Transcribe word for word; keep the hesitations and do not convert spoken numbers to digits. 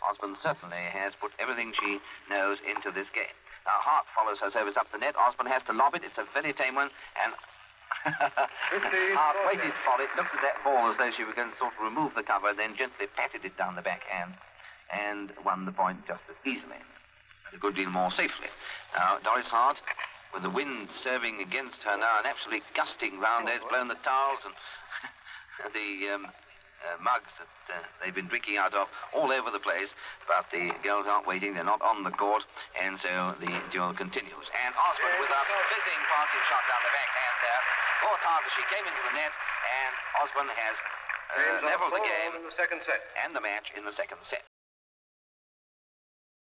Osborne certainly has put everything she knows into this game. Now, Hart follows her service up the net. Osborne has to lob it. It's a very tame one, and Hart waited for it, looked at that ball as though she were going to sort of remove the cover, then gently patted it down the backhand and won the point just as easily, a good deal more safely. Now, Doris Hart, with the wind serving against her now, and absolutely gusting round there, it's blown the towels and the um, uh, mugs that uh, they've been drinking out of all over the place, but the girls aren't waiting, they're not on the court, and so the duel continues. And Osborne with a fizzing passing shot down the backhand there, fought hard as she came into the net, and Osborne has uh, leveled the game in the second set. and the match in the second set.